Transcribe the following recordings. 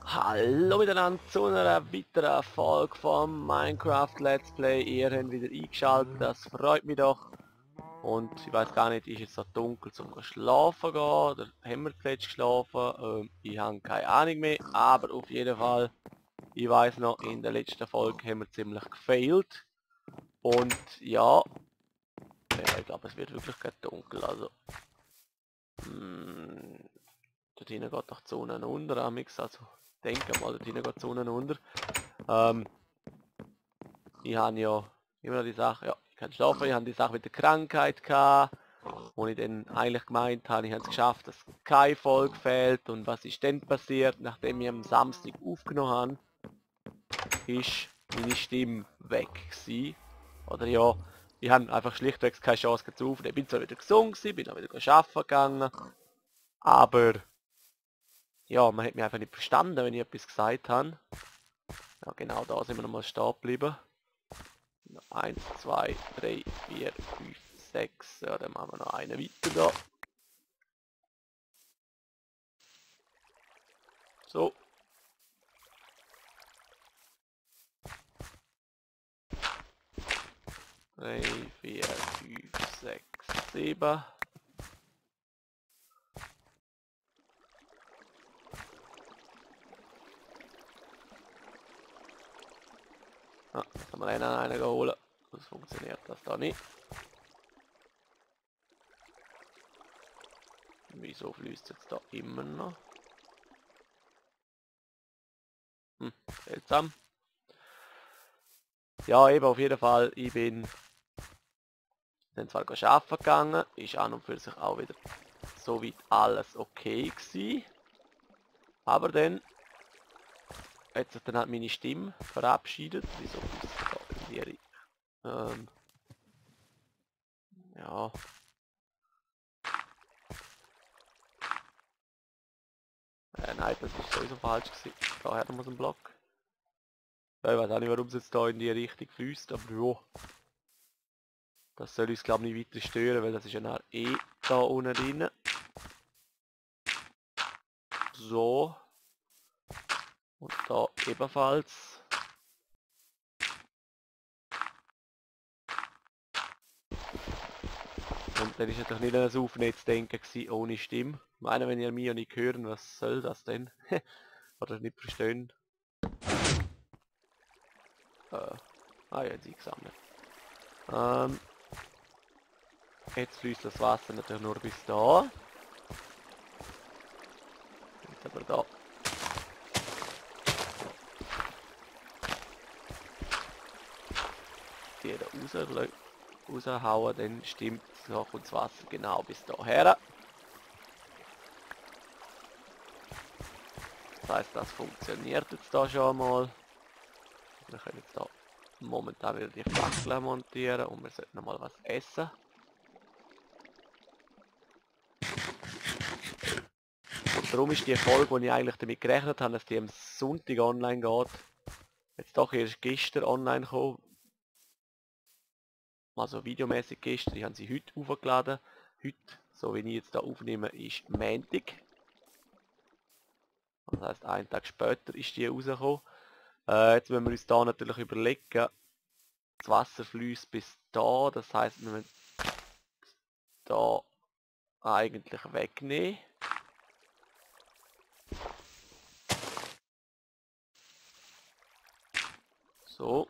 Hallo miteinander zu einer weiteren Folge vom Minecraft Let's Play. Ihr habt wieder eingeschaltet, das freut mich doch. Und ich weiß gar nicht, ist es so dunkel zum schlafen gehen oder haben wir zuletzt geschlafen? Ich habe keine Ahnung mehr, aber auf jeden Fall, ich weiß noch, in der letzten Folge haben wir ziemlich gefailt. Und ja, ich glaube es wird wirklich gerade dunkel, also dort hinten geht doch die Sonne unter, amix, also denke mal, dort hinten geht die Sonne unter. Ich habe ja immer noch die Sache, ja, ich kann schlafen, ich habe die Sache mit der Krankheit gehabt, wo ich dann eigentlich gemeint habe, ich habe es geschafft, dass keine Folge fehlt. Und was ist denn passiert, nachdem ich am Samstag aufgenommen habe, ist meine Stimme weg gewesen. Oder ja, ich habe einfach schlichtweg keine Chance gehabt zu aufnehmen. Ich bin zwar wieder gesund gewesen, bin auch wieder arbeiten gegangen, aber ja, man hat mich einfach nicht verstanden, wenn ich etwas gesagt habe. Ja, genau da sind wir nochmal stehen geblieben. 1, 2, 3, 4, 5, 6. Ja, dann machen wir noch eine weiter da. So. Drei, 4, 5, 6, 7. Ah, jetzt haben wir einen geholt. Das funktioniert das da nicht. Wieso fließt es jetzt da immer noch? Seltsam. Ja, eben auf jeden Fall, ich bin dann zwar arbeiten gegangen, ist an und für sich auch wieder soweit alles okay gewesen. Aber dann hat sich dann halt meine Stimme verabschiedet. Wieso ist es da in die Richtung? Ja. Nein, das ist sowieso falsch gewesen. Daher muss ein Block. Ja, ich weiß auch nicht, warum es jetzt da in die Richtung fließt, aber ja. Das soll uns glaube ich nicht weiter stören, weil das ist ja dann eh da unten drin. So. Und da ebenfalls. Und dann ist natürlich nicht ein Aufnetzdenken gewesen ohne Stimme. Ich meine, wenn ihr mich ja nicht hören, was soll das denn? Oder nicht verstehen. Jetzt eingesammelt. Jetzt fließt das Wasser natürlich nur bis da. Jetzt aber da. Die da raushauen, dann stimmt so kommt das Wasser genau bis daher. Das heißt, das funktioniert jetzt da schon mal. Wir können jetzt da momentan wieder die Fackeln montieren und wir sollten noch mal was essen. Und darum ist die Folge, wo ich eigentlich damit gerechnet habe, dass die am Sonntag online geht, jetzt doch erst gestern online gekommen. Also videomäßig gestern, ich habe sie heute hochgeladen. Heute, so wie ich jetzt da aufnehme, ist Montag. Das heisst, einen Tag später ist die rausgekommen. Jetzt müssen wir uns da natürlich überlegen, das Wasser fließt bis da, das heisst, wir müssen da eigentlich wegnehmen. So.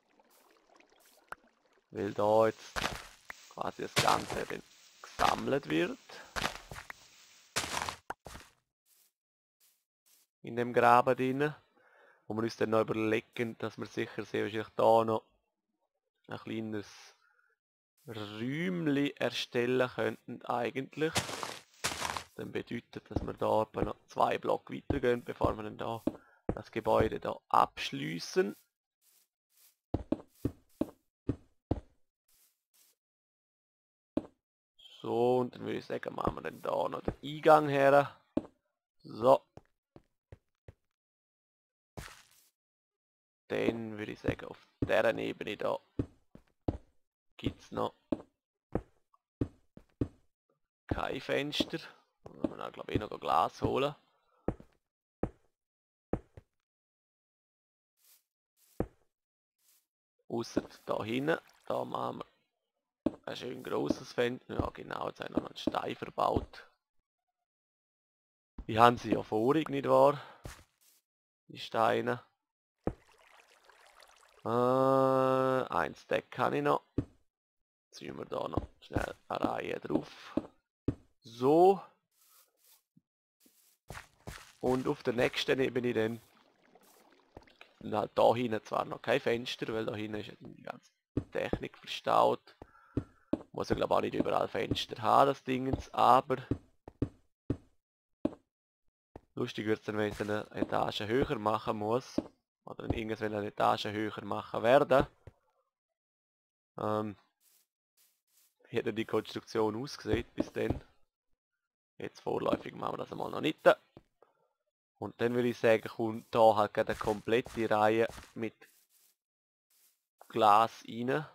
Weil da jetzt quasi das Ganze dann gesammelt wird. In dem Graben drin. Wo wir uns dann noch überlegen, dass wir sicher sehr wahrscheinlich da noch ein kleines Räumchen erstellen könnten eigentlich. Das dann bedeutet, dass wir da etwa noch 2 Block weitergehen, bevor wir dann da das Gebäude da abschließen. So, und dann würde ich sagen, machen wir dann da noch den Eingang her. So. Dann würde ich sagen, auf dieser Ebene da gibt es noch kein Fenster. Da müssen wir glaube ich noch Glas holen. Ausser da hinten. Da machen wir ein schön grosses Fenster. Ja genau, jetzt haben wir noch einen Stein verbaut. Die haben sie ja vorig, nicht wahr? Die Steine. Ein Stack kann ich noch. Ziehen wir da noch schnell eine Reihe drauf. So. Und auf der nächsten Ebene dann halt da hinten zwar noch kein Fenster, weil da hinten ist die ganze Technik verstaut. Muss ja glaube auch nicht überall Fenster haben, das Dingens, aber lustig wird es dann, wenn ich eine Etage höher machen muss. Oder irgendwann eine Etage höher machen werde. Wie hat denn die Konstruktion ausgesehen bis dann? Jetzt vorläufig machen wir das einmal noch nicht. Und dann würde ich sagen, kommt da halt eine komplette Reihe mit Glas rein.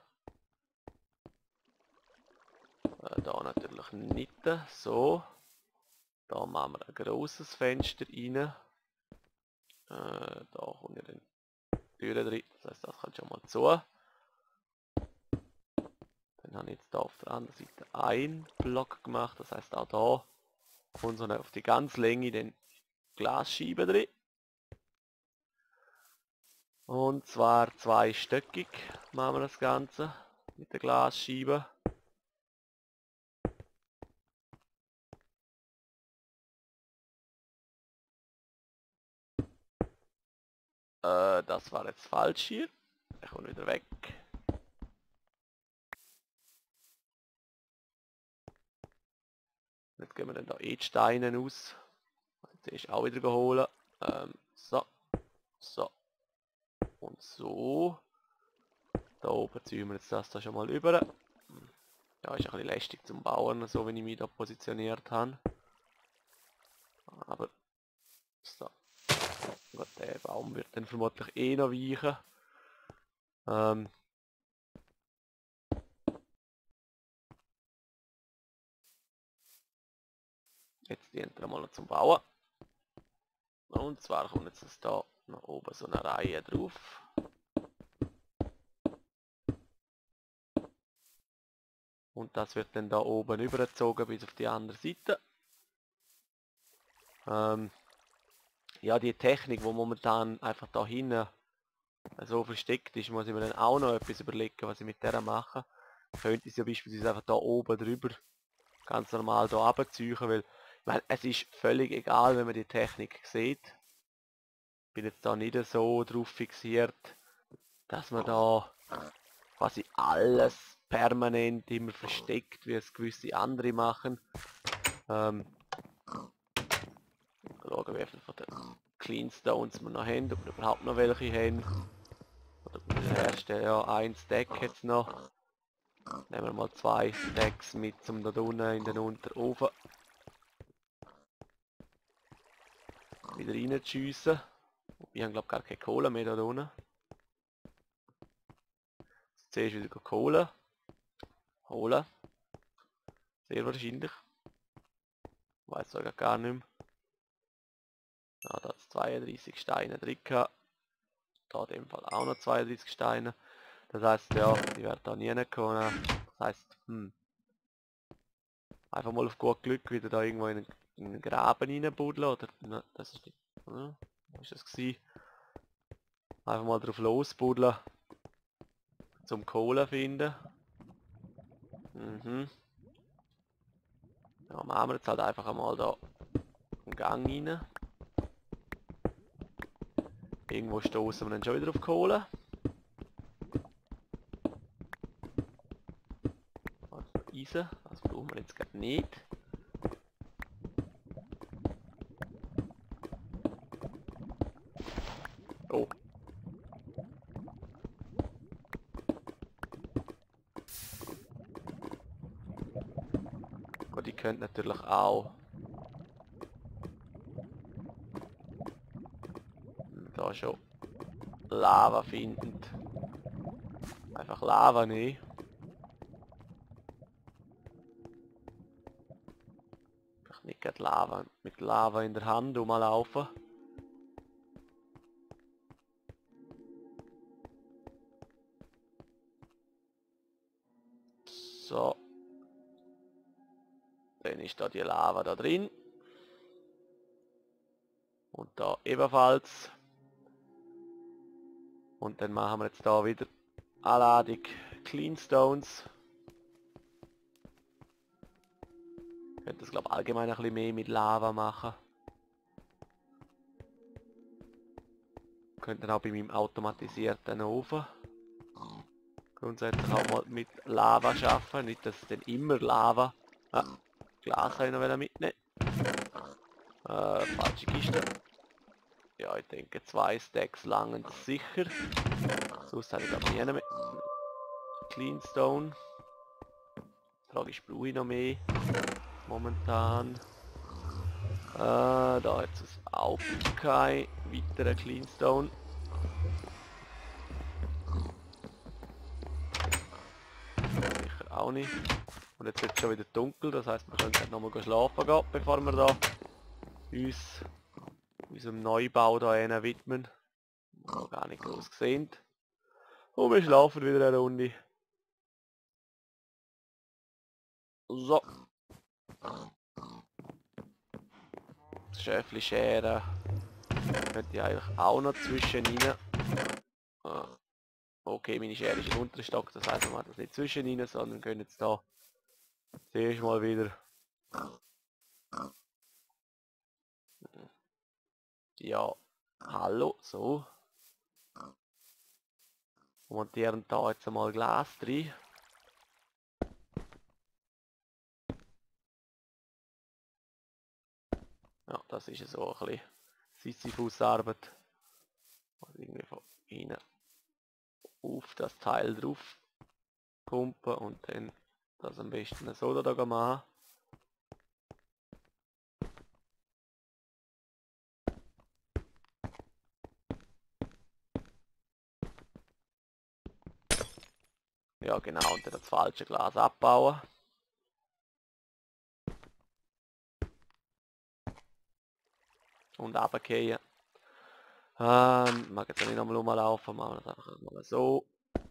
Da natürlich nicht. So. Da machen wir ein grosses Fenster rein. Da kommt ja dann Türen drin, das heißt, das kann schon mal zu. Dann habe ich jetzt da auf der anderen Seite einen Block gemacht, das heißt auch da kommt so auf die ganze Länge den Glasscheiben drin. Und zwar zweistöckig machen wir das Ganze mit der Glasscheibe. Das war jetzt falsch hier. Ich komme wieder weg. Jetzt gehen wir dann da die Steine aus. Jetzt ist auch wieder geholt. So. So. Und so. Da oben ziehen wir jetzt das da schon mal über. Ja, ist ein bisschen lästig zum Bauen, so wie ich mich da positioniert habe. Aber so. Gut, der Baum wird dann vermutlich eh noch weichen. Jetzt dient er mal noch zum Bauen. Und zwar kommt jetzt das da noch oben so eine Reihe drauf. Und das wird dann da oben übergezogen bis auf die andere Seite. Ja, die Technik, die momentan einfach da hinten so versteckt ist, muss ich mir dann auch noch etwas überlegen, was ich mit der mache. Könnte ich ja beispielsweise einfach da oben drüber ganz normal da runterziehen, weil ich meine, es ist völlig egal, wenn man die Technik sieht. Ich bin jetzt da nicht so drauf fixiert, dass man da quasi alles permanent immer versteckt, wie es gewisse andere machen. Schauen, wie viel von den Cleanstones wir noch haben, ob wir überhaupt noch welche haben. Oder der erste, ja, ein Stack jetzt noch. Nehmen wir mal 2 Stacks mit zum da unten in den Unterofen. Wieder reinschiessen. Wir haben glaube ich gar keine Kohle mehr da unten. Jetzt zuerst wieder Kohle holen. Sehr wahrscheinlich. Ich weiß sogar gar nicht mehr. Ja, da hat es 32 Steine drin gehabt. Da in dem Fall auch noch 32 Steine. Das heißt, ja, die werden da nie kommen. Das heißt, einfach mal auf gut Glück wieder da irgendwo in einen Graben reinbuddeln. Oder, ne, das ist nicht, was ist das gewesen? Einfach mal drauf losbuddeln. Zum Kohle finden. Ja, machen wir jetzt halt einfach einmal da einen Gang rein. Irgendwo stoßen wir dann schon wieder auf Kohle. Also Eisen, das brauchen wir jetzt gerade nicht. Oh. Gut, die könnt natürlich auch da schon Lava finden. Einfach Lava nehmen. Einfach nicht gerade Lava, mit Lava in der Hand rumlaufen. Dann ist da die Lava da drin. Und da ebenfalls. Und dann machen wir jetzt da wieder Anladung Cleanstones. Ich könnte das glaube allgemein ein bisschen mehr mit Lava machen. Könnte dann auch bei meinem automatisierten Ofen grundsätzlich auch mal mit Lava schaffen, nicht dass dann immer Lava. Ah, Glas habe ich noch mitnehmen. Falsche Kiste. Ja, ich denke 2 Stacks langen sicher. Sonst habe ich glaube nie mehr. Cleanstone. Die Frage ist, brauche ich noch mehr? Momentan. Da jetzt ist auch kein weiterer Cleanstone. Sicher auch nicht. Und jetzt wird es schon wieder dunkel, das heißt wir können halt nochmal schlafen gehen, bevor wir da uns unserem Neubau da widmen. Noch gar nicht groß gesehen. Und wir schlafen wieder eine Runde. So. Das Schäfli scheren. Könnte ich eigentlich auch noch zwischen rein. Okay, meine Schere ist im unteren Stock, das heisst, wir machen das nicht zwischen rein, sondern können jetzt da zuerst mal wieder ja, hallo, so. Montieren da jetzt einmal Glas drin. Ja, das ist so ein bisschen Sisyphus-Arbeit. Also irgendwie von innen auf das Teil drauf pumpen und dann das am besten so da machen. Ja genau, und dann das falsche Glas abbauen. Und runtergehen. Mag jetzt nicht nochmal rumlaufen, machen wir das einfach mal so.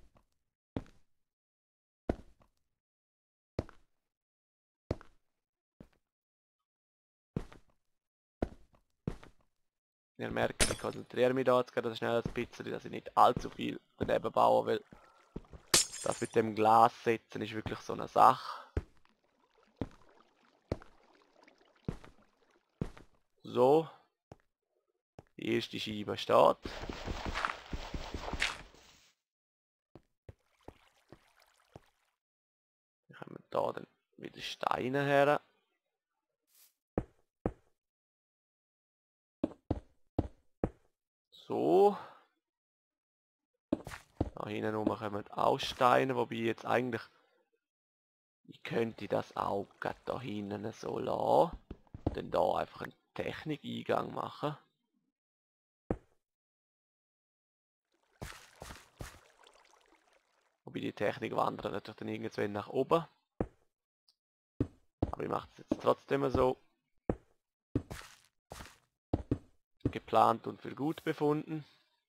Ihr merkt, ich konzentriere mich da jetzt gerade schnell ein bisschen, dass ich nicht allzu viel daneben baue, weil das mit dem Glas setzen ist wirklich so eine Sache. So. Die erste Scheibe steht. Dann kommen da dann wieder Steine her. So. Da hinten rum kommen auch Steine, wobei jetzt eigentlich ich könnte das auch gerade da hinten so lassen. Dann da einfach einen Technikeingang machen. Wobei die Technik wandert natürlich dann irgendwann nach oben. Aber ich mache es jetzt trotzdem so. Geplant und für gut befunden.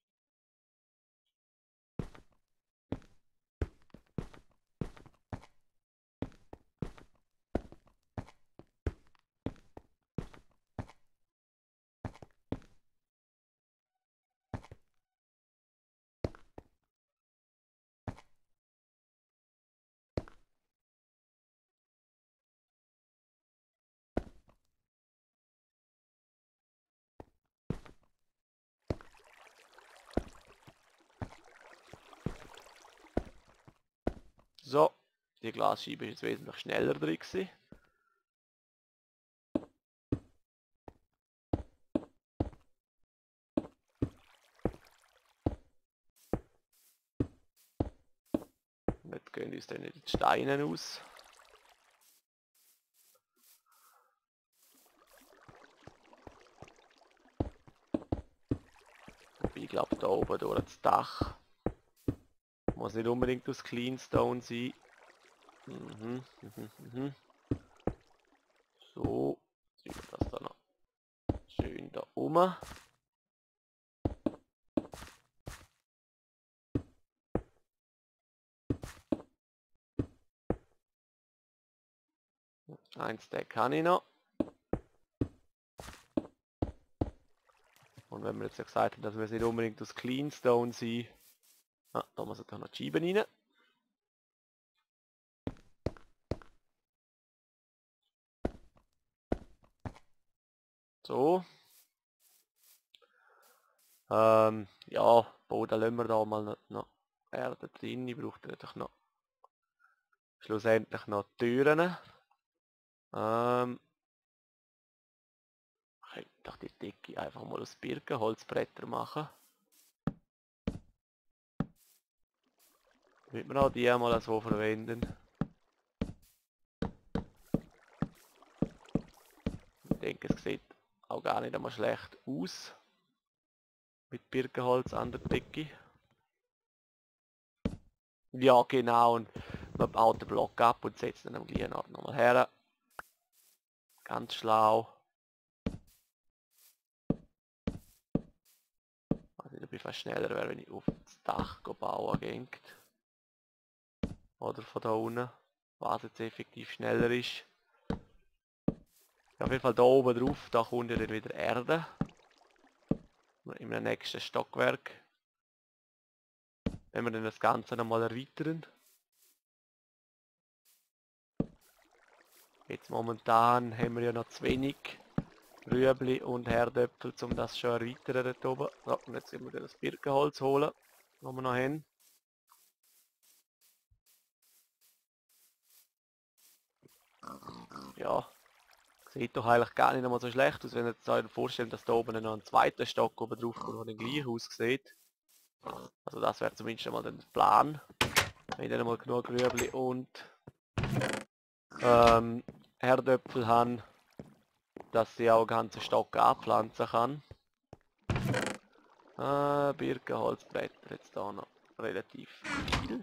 So, die Glasscheibe ist jetzt wesentlich schneller drin gewesen. Jetzt gehen uns dann die Steine aus. Ich glaube da oben durch das Dach. Muss nicht unbedingt aus Cleanstone sein. So, ziehen wir das dann noch schön da oben. Ein Stack kann ich noch. Und wenn wir jetzt ja gesagt haben, dass wir es nicht unbedingt aus Cleanstone sind, da muss ich noch die Scheiben rein. So. Ja, Boden lassen wir da mal noch Erde drin. Ich brauche natürlich noch schlussendlich noch Türen. Ich könnte doch die Decke einfach mal aus Birkenholzbretter machen. Damit wir auch die einmal so verwenden. Ich denke, es sieht auch gar nicht einmal schlecht aus. Mit Birkenholz an der Decke. Ja, genau. Und man baut den Block ab und setzt ihn am gleichen Ort nochmal her. Ganz schlau. Also ich bin fast schneller wäre, wenn ich auf das Dach bauen gehe. Oder von da unten. Was jetzt effektiv schneller ist. Ja, auf jeden Fall da oben drauf, da kommt ja dann wieder Erde. Im nächsten Stockwerk. Wenn wir dann das Ganze nochmal erweitern. Jetzt momentan haben wir ja noch zu wenig Rüebli und Herdöpfel, um das schon erweitern dort oben. So, und jetzt müssen wir das Birkenholz holen, das wir noch haben. Ja, sieht doch eigentlich gar nicht einmal so schlecht aus, wenn ihr euch vorstellt, dass da oben noch ein zweiter Stock oben drauf kommt, der dann gleich aussieht. Also das wäre zumindest einmal der Plan. Wenn ich dann mal genug Rüebli und Herdöpfel haben, dass sie auch ganze Stock anpflanzen kann. Birkenholzblätter jetzt da noch relativ viel.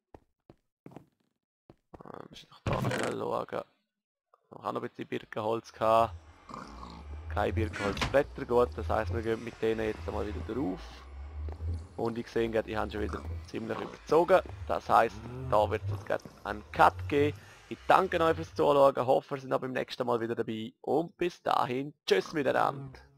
Müssen doch da noch schnell schauen. Ich habe noch ein bisschen Birkenholz gehabt. Kein Birkenholzblätter, gut, das heisst wir gehen mit denen jetzt einmal wieder drauf. Und ich sehe, die haben schon wieder ziemlich überzogen. Das heisst, da wird es jetzt einen Cut geben. Ich danke euch fürs Zuschauen, hoffe, ihr seid auch beim nächsten Mal wieder dabei und bis dahin, tschüss miteinander.